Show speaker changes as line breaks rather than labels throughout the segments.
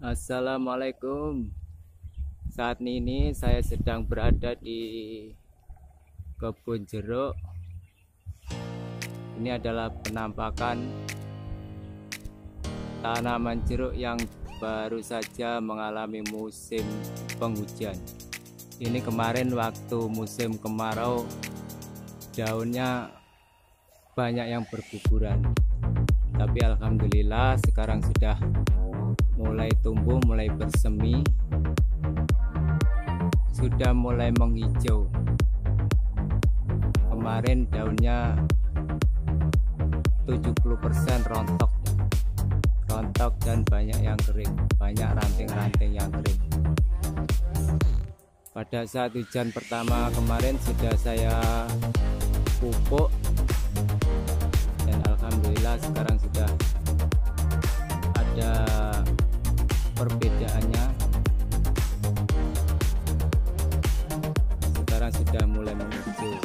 Assalamualaikum. Saat ini saya sedang berada di kebun jeruk. Ini adalah penampakan tanaman jeruk yang baru saja mengalami musim penghujan. Ini kemarin waktu musim kemarau, daunnya banyak yang berguguran. Tapi alhamdulillah sekarang sudah mulai tumbuh, mulai bersemi, sudah mulai menghijau. Kemarin daunnya 70% rontok dan banyak yang kering, banyak ranting-ranting yang kering. Pada saat hujan pertama kemarin sudah saya pupuk dan alhamdulillah sekarang sudah ada perbedaannya. Sekarang sudah mulai menghijau.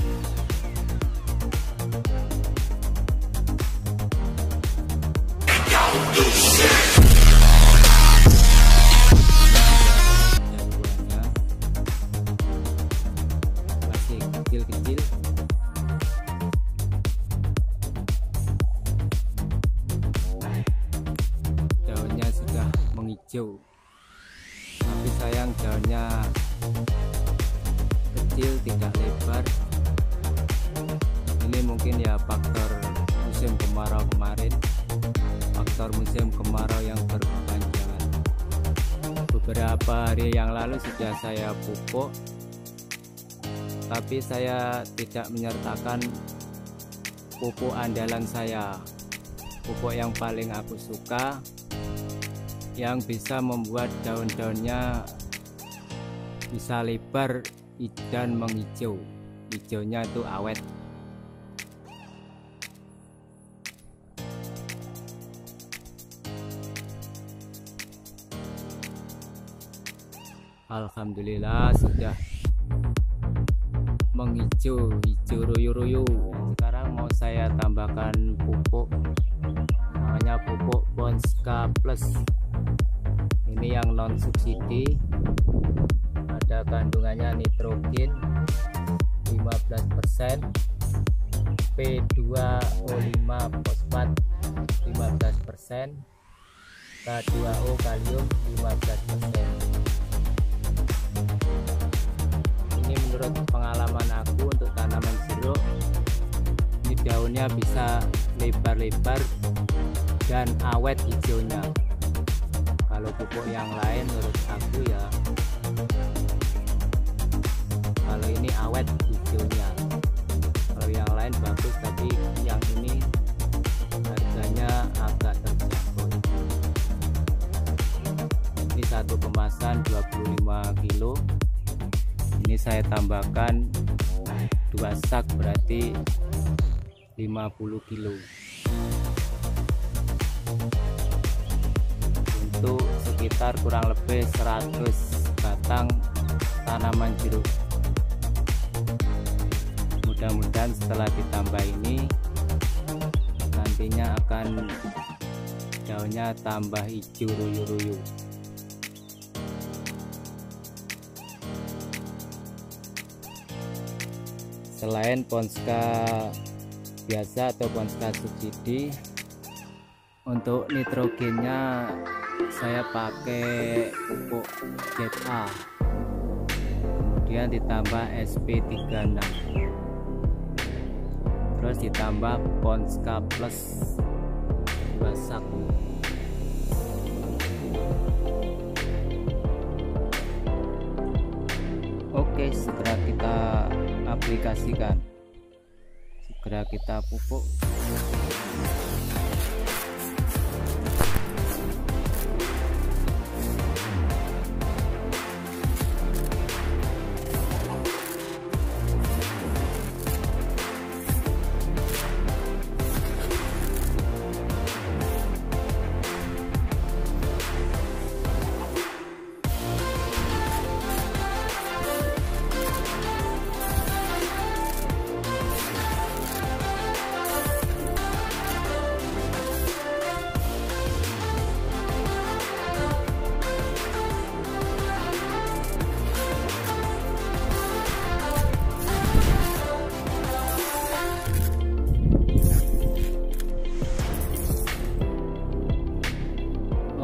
Masih kecil-kecil. Daunnya sudah menghijau, tapi sayang daunnya kecil, tidak lebar. Ini mungkin ya faktor musim kemarau kemarin, faktor musim kemarau yang berkepanjangan. Beberapa hari yang lalu sudah saya pupuk, tapi saya tidak menyertakan pupuk andalan saya, pupuk yang paling aku suka, yang bisa membuat daun-daunnya bisa lebar dan menghijau. Hijaunya itu awet. Alhamdulillah sudah menghijau, hijau ruyu-ruyu. Sekarang mau saya tambahkan pupuk, namanya pupuk Ponska Plus. Ini yang non subsidi, ada kandungannya nitrogen 15%, P2O5 fosfat 15%, K2O kalium 15%. Ini menurut pengalaman aku untuk tanaman jeruk, ini daunnya bisa lebar-lebar dan awet hijaunya. Kalau pupuk yang lain menurut aku ya, kalau ini awet hijaunya. Kalau yang lain bagus, tapi yang ini harganya agak terjangkau. Ini satu kemasan 25 kilo. Ini saya tambahkan 2 sak, berarti 50 kilo. Untuk sekitar kurang lebih 100 batang tanaman jeruk. Mudah-mudahan setelah ditambah ini nantinya akan daunnya tambah hijau ruyu-ruyu. Selain Ponska biasa atau Ponska subsidi, untuk nitrogennya saya pakai pupuk ZA, kemudian ditambah SP36, terus ditambah Ponska Plus 2 sak. Oke, segera kita aplikasikan, segera kita pupuk.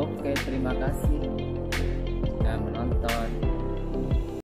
Oke, terima kasih sudah menonton.